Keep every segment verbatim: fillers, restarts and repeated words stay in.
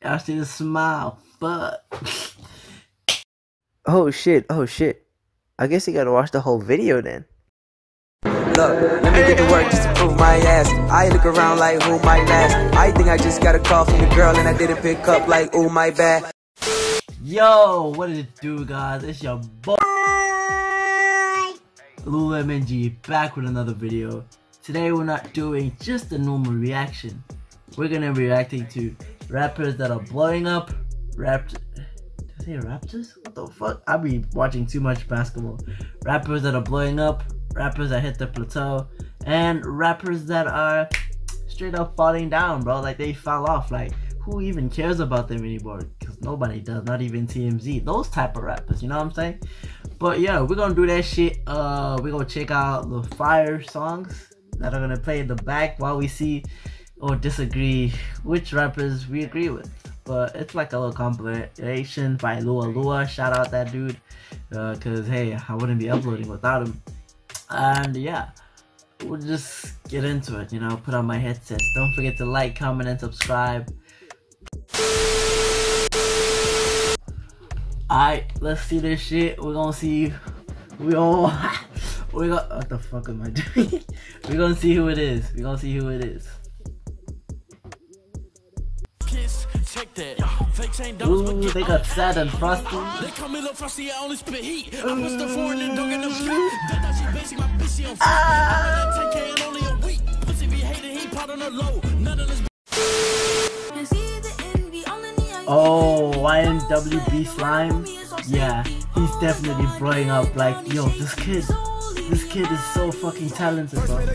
I see the smile, but oh shit, oh shit. I guess you gotta watch the whole video then. Look, let me get to work just to prove my ass. I look around like who might last. I think I just got a call from the girl and I didn't pick up like ooh my bad. Yo, what did it do, guys? It's your boy LulMNG back with another video. Today we're not doing just a normal reaction. We're gonna be reacting to rappers that are blowing up. Rap Did I say Raptors? What the fuck? I be watching too much basketball. Rappers that are blowing up, rappers that hit the plateau, and rappers that are straight up falling down, bro. Like they fell off. Like who even cares about them anymore? Because nobody does, not even T M Z. Those type of rappers, you know what I'm saying? But yeah, we're gonna do that shit. Uh, we're gonna check out the fire songs that are gonna play in the back while we see or disagree which rappers we agree with. But it's like a little compilation by Lua Lua. Shout out that dude, uh, cause hey, I wouldn't be uploading without him. And yeah, we'll just get into it. You know, put on my headsets. Don't forget to like, comment, and subscribe. Alright, let's see this shit. We're gonna see. We gonna. we gonna. What the fuck am I doing? We're gonna see who it is. We're gonna see who it is. Ooh, they got Sad and Frosty. They call me Lil Frosty, I only spit heat. I was the foreign and don't get no shit. That she basic, my bitch, she on ten K in only a week. Pussy be hating, he pot on the low. None of this. Oh, Y N W B Slime. Yeah, he's definitely blowing up. Like, yo, this kid, this kid is so fucking talented, bro.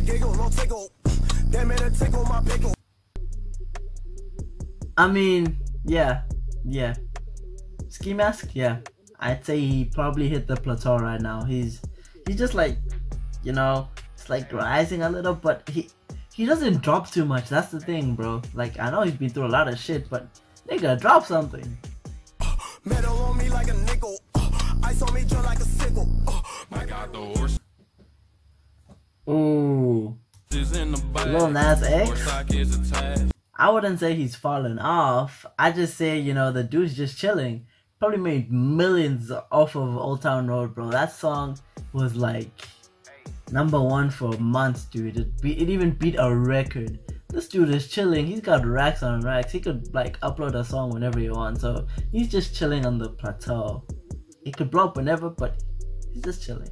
I mean, yeah, yeah. Ski Mask, yeah. I'd say he probably hit the plateau right now. He's, he's just like, you know, it's like rising a little, but he, he doesn't drop too much. That's the thing, bro. Like, I know he's been through a lot of shit, but nigga, drop something. Metal on me like a nickel. Ice on me just like a sickle. My God, the horse. Ooh. Lil Nas X. I wouldn't say he's fallen off. I just say, you know, the dude's just chilling. Probably made millions off of Old Town Road, bro. That song was like number one for months, dude. It, be, it even beat a record. This dude is chilling. He's got racks on racks. He could like upload a song whenever he wants. So he's just chilling on the plateau. He could blow up whenever, but he's just chilling.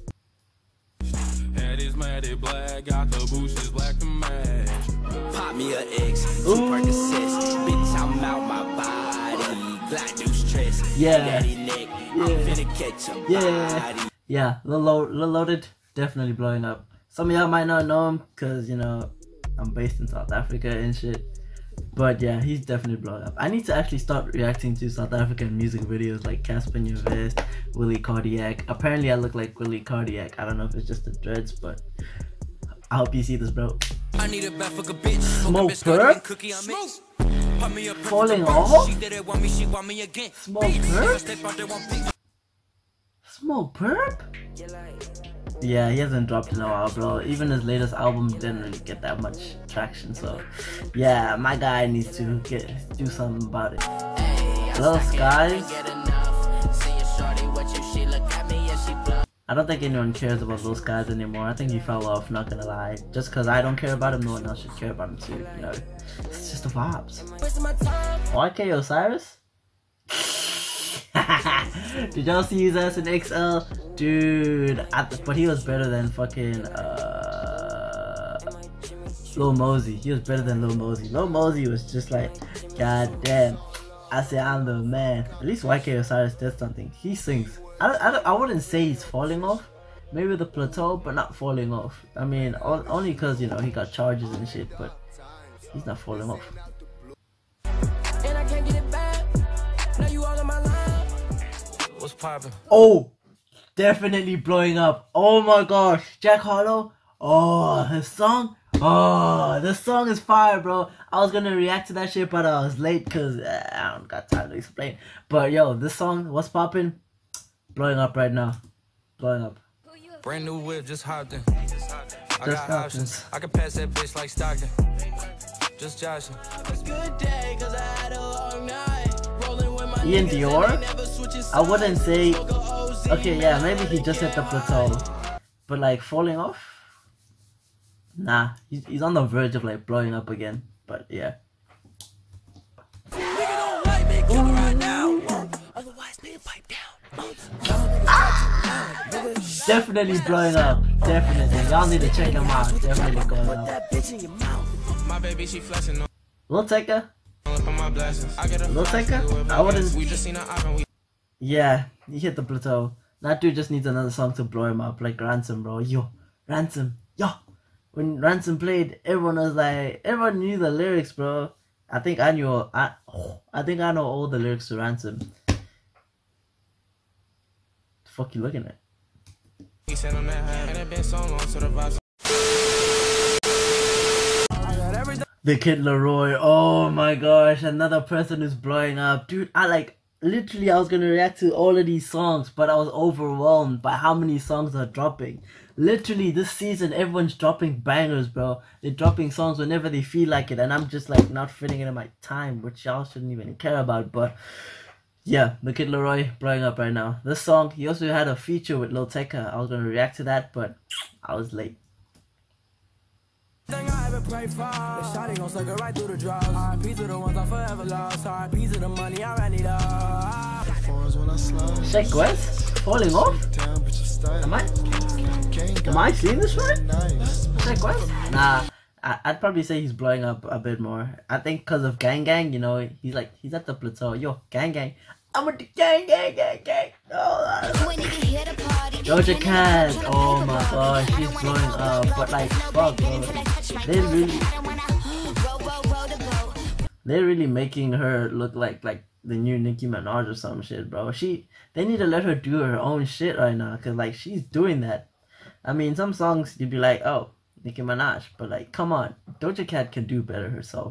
Head is matted black, got the bushes black to match. Pop me a X, two Percocets, bitch, I'm out my body. Black new stress, yeah, daddy neck, I'm finna catch a yeah, body. Yeah, Lil Loaded, definitely blowing up. Some of y'all might not know him, cause you know I'm based in South Africa and shit. But yeah, he's definitely blowing up. I need to actually start reacting to South African music videos like Casper Nyovest, Willie Cardiac. Apparently I look like Willie Cardiac. I don't know if it's just the dreads, but I hope you see this, bro. I need a bitch. Smoke Perp? Falling off? Smoke Perp? Smoke Perp? Yeah, he hasn't dropped in a while, bro. Even his latest album didn't really get that much traction, so yeah, my guy needs to get do something about it. Lil Skies. I don't think anyone cares about Lil Skies anymore. I think he fell off, not gonna lie. Just cause I don't care about him, no one else should care about him too, you know. It's just the vibes. Y K Osiris? Did y'all see his ass in X L? Dude, I th but he was better than fucking uh, Lil Mosey. He was better than Lil Mosey. Lil Mosey was just like, god damn, I say I'm the man. At least Y K Osiris did something. He sings. I, I, I wouldn't say he's falling off. Maybe the plateau, but not falling off. I mean, only because, you know, he got charges and shit, but he's not falling off. Oh, definitely blowing up. Oh my gosh, Jack Harlow. Oh, his song. Oh, this song is fire, bro. I was gonna react to that shit, but I was late because uh, I don't got time to explain. But yo, this song, what's popping? Blowing up right now. Blowing up. Brand new whip, just hopped in. I got options. I can pass that bitch like Stockton. Just Josh. Ian Dior? I wouldn't say. Okay, yeah, maybe he just hit the plateau. But like falling off? Nah, he's, he's on the verge of like blowing up again. But yeah. Definitely blowing up. Definitely. Y'all need to check him out. Definitely going up. My baby, she flexing on. Lil Tecca? Lil Tecca? I wouldn't. Yeah, he hit the plateau. That dude just needs another song to blow him up, like Ransom, bro. Yo, Ransom, yo. When Ransom played, everyone was like, everyone knew the lyrics, bro. I think I knew. I, I think I know all the lyrics to Ransom. The fuck you looking at? The Kid Laroi. Oh my gosh, another person who's blowing up, dude. I like literally I was gonna react to all of these songs, but I was overwhelmed by how many songs are dropping. Literally this season, everyone's dropping bangers, bro. They're dropping songs whenever they feel like it, and I'm just like not fitting it in my time, which y'all shouldn't even care about. But yeah, the Kid Laroi blowing up right now. This song, he also had a feature with Lil Tecca. I was gonna react to that, but I was late. Thing I ever pray for. The shawty gon' suck it right through the drugs. R I P to the ones I forever lost. R I P to the money I ran it up. Sheck West falling off? Am I? Am I seeing this right? Sheck West? Nah, I, I'd probably say he's blowing up a bit more. I think because of Gang Gang, you know, he's like, he's at the plateau. Yo, Gang Gang. I'm with the gang, gang, gang, gang. Oh, Doja Cat. Oh my gosh, she's blowing up. But like, fuck, bro. They really, they're really making her look like like the new Nicki Minaj or some shit, bro. She, they need to let her do her own shit right now, cause like she's doing that. I mean, some songs you'd be like, oh, Nicki Minaj, but like, come on, Doja Cat can do better herself.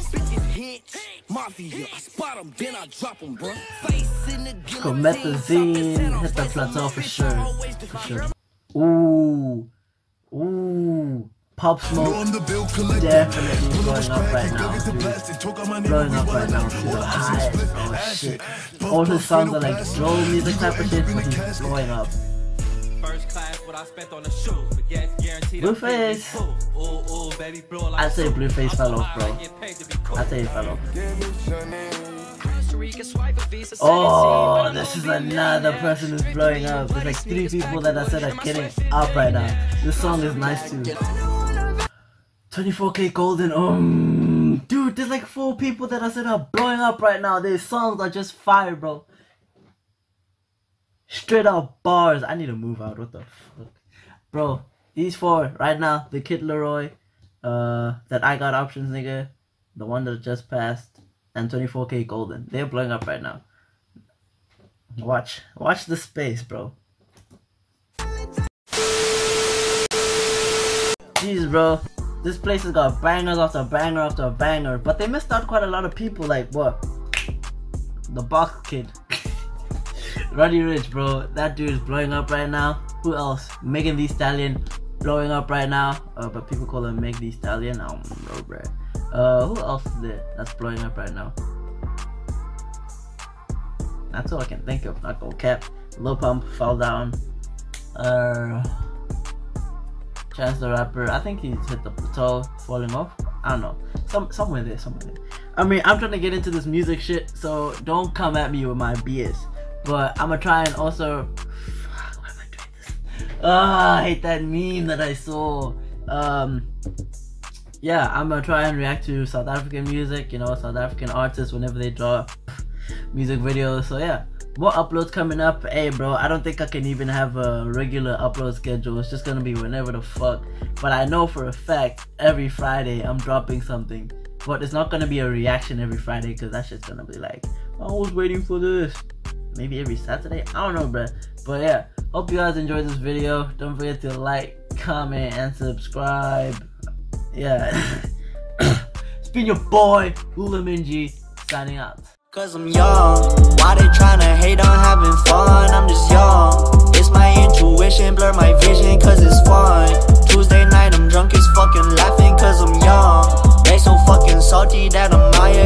Promethazine hit the plateau for sure. For sure. Ooh. Ooh. Pop Smoke definitely blowing up right now, dude. Blowing up right now to the highest. Oh shit. All his songs are like slow music type of shit, but he's blowing up. Blueface. I'd say Blueface fell off, bro. I'd say he fell off. Oh, this is another person who's blowing up. There's like three people that I said are getting up right now. This song is nice too. twenty-four K Golden. Um, dude, there's like four people that I said are blowing up right now. Their songs are just fire, bro. Straight up bars. I need to move out. What the fuck, bro? These four right now. The Kid Laroi, uh, that I Got Options nigga, the one that just passed, and twenty-four K Golden. They're blowing up right now. Watch, watch the space, bro. Jeez, bro. This place has got bangers after banger after banger, but they missed out quite a lot of people. Like what? The Box Kid. Roddy Ricch, bro, that dude is blowing up right now. Who else? Megan Thee Stallion blowing up right now. Uh, but people call him Meg Thee Stallion. I don't know, bro. Uh, who else is there that's blowing up right now? That's all I can think of. Not gonna cap. Lil Pump fell down. Uh, Chance the Rapper. I think he's hit the plateau, falling off. I don't know. Some somewhere there, somewhere there. I mean, I'm trying to get into this music shit, so don't come at me with my B S. But I'm gonna try and also. Fuck, why am I doing this? Ah, I hate that meme that I saw. Um, yeah, I'm gonna try and react to South African music. You know, South African artists whenever they drop music videos. So yeah, more uploads coming up. Hey, bro, I don't think I can even have a regular upload schedule. It's just gonna be whenever the fuck. But I know for a fact every Friday I'm dropping something. But it's not gonna be a reaction every Friday because that shit's gonna be like, I was waiting for this. Maybe every Saturday, I don't know, bro. But yeah, hope you guys enjoyed this video. Don't forget to like, comment, and subscribe. Yeah. It's been your boy Hula Minji signing out. Cause I'm young. Why they tryna hate on having fun? I'm just young. It's my intuition, blur my vision cause it's fun. Tuesday night I'm drunk as fucking laughing cause I'm young. They so fucking salty that I'm high